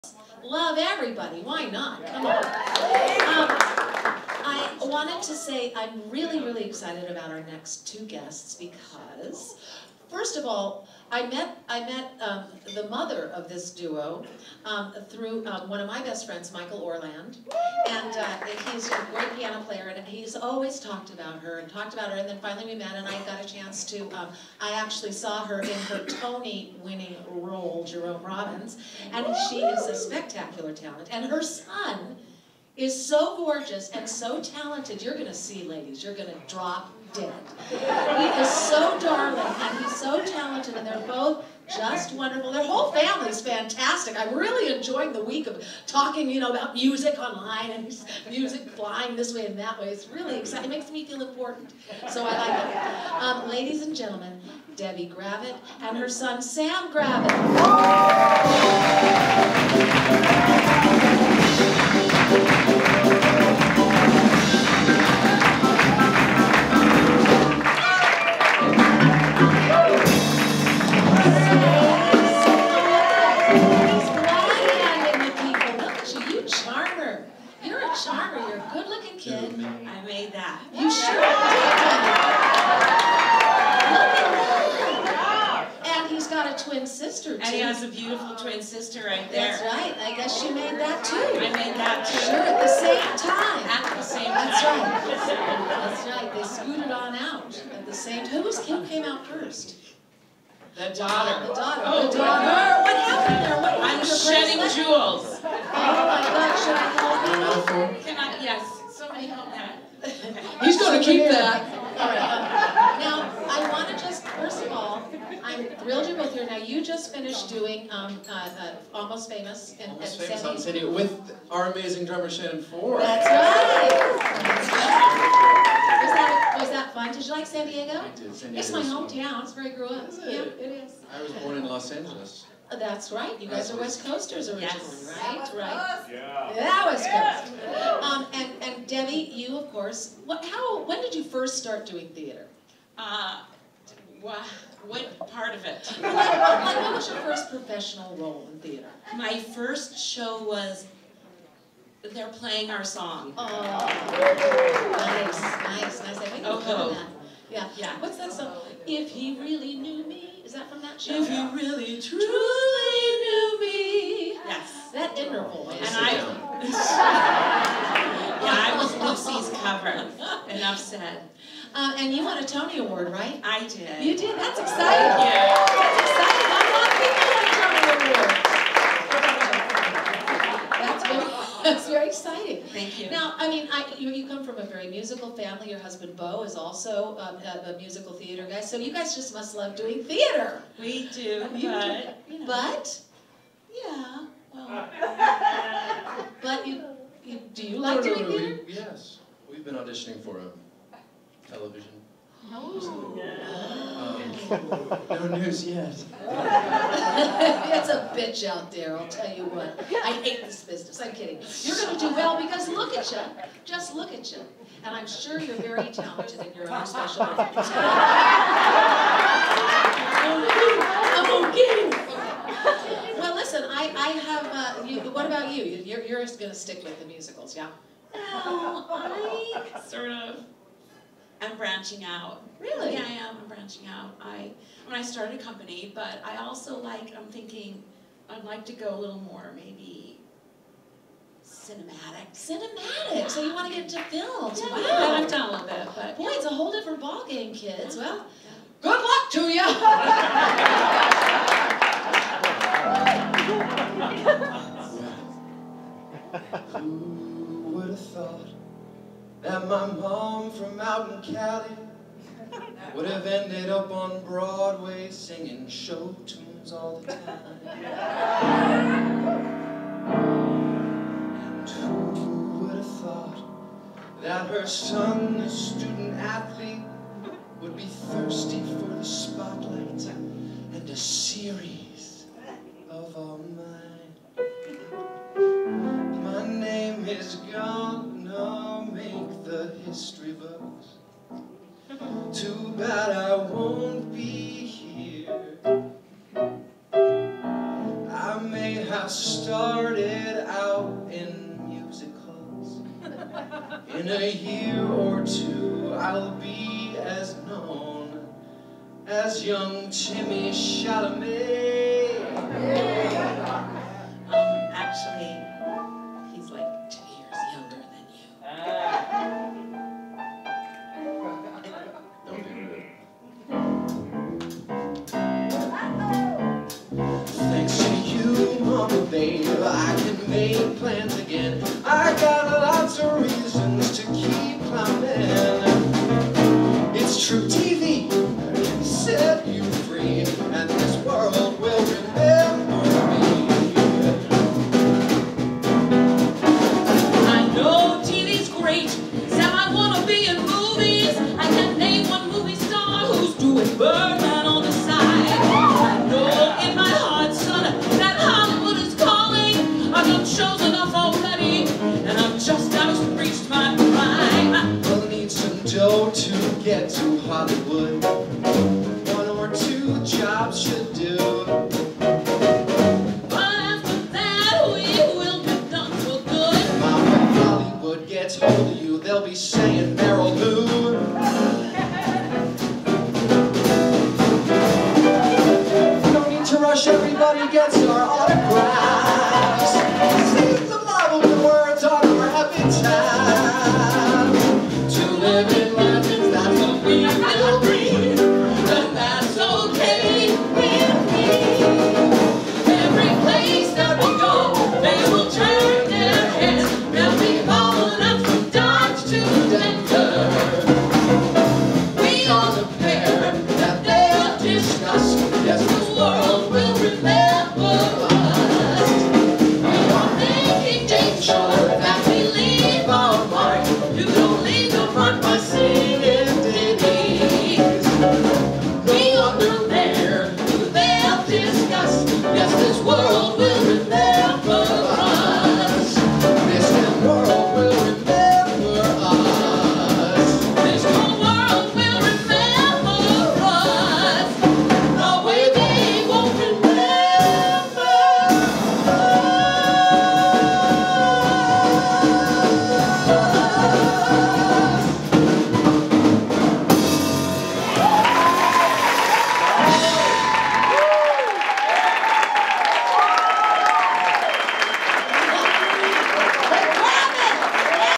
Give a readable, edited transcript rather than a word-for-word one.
Love everybody. Why not? Come on. I wanted to say I'm really excited about our next two guests because, first of all, I met the mother of this duo through one of my best friends, Michael Orland, and he's a great piano player, and he's always talked about her, and then finally we met, and I got a chance to, I actually saw her in her Tony-winning role, Jerome Robbins, and she is a spectacular talent, and her son is so gorgeous and so talented. You're going to see, ladies, you're going to drop dead. He is so darling, and he's so talented, and they're both just wonderful. Their whole family's fantastic. I'm really enjoying the week of talking, you know, about music online and music flying this way and that way. It's really exciting. It makes me feel important, so I like it. Ladies and gentlemen, Debbie Gravitt and her son, Sam Gravitt. Kid, I made that. You sure did. And he's got a twin sister too. And he has a beautiful twin sister right there. That's right. I guess she made that too. I made that too. Sure, at the same time. At the same time. That's right. That's right. They scooted on out at the same time. Who came out first? The daughter. The daughter. Oh, the daughter. What happened there? What I'm shedding jewels. Oh my God! Should I help you? Can I? Yes. Somebody help that. He's going to keep that. All right. Now, I want to just, first of all, I'm thrilled you're both here. Now, you just finished doing Almost Famous at Famous San on City with our amazing drummer Shannon Ford. That's right. Was that fun? Did you like San Diego? I did. San Diego. It's my hometown. It's where I grew up. Is it? Yeah, it is. I was born in Los Angeles. That's right. You guys are West Coasters originally, yes. right? Right. Yeah. That was Coast. And Debbie, you of course. When did you first start doing theater? What part of it? What was your first professional role in theater? My first show was they're playing our song. Oh, nice. I think Oh, that. Yeah. What's that song? If he really knew me. Is that from that show? If you really truly knew me. Yes. That inner voice. And I was Lucy's cover. Enough said. And you won a Tony Award, right? I did. You did? That's exciting. Yeah. That's exciting. Not a lot of people won a Tony Award. That's very exciting. Thank you. Now, I mean, you come from a very musical family. Your husband, Bo, is also a musical theater guy. So you guys just must love doing theater. We do, but... You know. But, yeah, well... But do you like doing theater? Yes. We've been auditioning for television. Oh. No news yet. It's a bitch out there, I'll tell you what. I hate this business. I'm kidding. You're going to do well because look at you. Just look at you. And I'm sure you're very talented in your own special way. I'm okay. Well, listen, I have, what about you? You're just going to stick with the musicals, yeah? Well, I sort of am branching out. Really? Yeah, I am. I'm branching out. When I started a company, but I also I'm thinking I'd like to go a little more, maybe cinematic. Cinematic. So you want to get into films? Yeah, wow. I've done a little bit, but boy, it's a whole different ballgame, kids. Yeah. Well, good luck to you. Who would have thought that my mom from out in Cali would have ended up on Broadway singing show tunes all the time? And who would have thought that her son, a student athlete, would be thirsty for the spotlight and a series of all mine? My name is gonna make the history books. Too bad I won't be here. I may have started started out in musicals. In a year or two, I'll be as known as young Timmy Chalamet. Actually, he's like 2 years younger than you. Don't do it. Thanks to you, Mama, babe, I can make plans again. I got lots of reasons to keep climbing. It's true TV can set you free, and this world will remember me. I know TV's great, so I wanna be in movies. I can name one movie star who's doing Birdman on the side. I know in my heart, son, that Hollywood is calling. I've done shows enough already, and I've just outreached my prime. We'll need some dough to get to Hollywood. 1 or 2 jobs should do. But after that, we will be done for good. Mom, when Hollywood gets hold of you, they'll be saying Meryl Lou. No need to rush, everybody gets our autographs. Save the Bible with words on our epitaph. To live in legends, that's what we will be. And that's okay with me. Every place that we go, they will turn their heads. They'll be following us from Dodge to Denver. We are the pair that they'll discuss. Yes, The world will remember us. We are making damn sure that we leave our mark. You don't leave the mark by singing ditties. We are the pair who they'll discuss. Yes, this world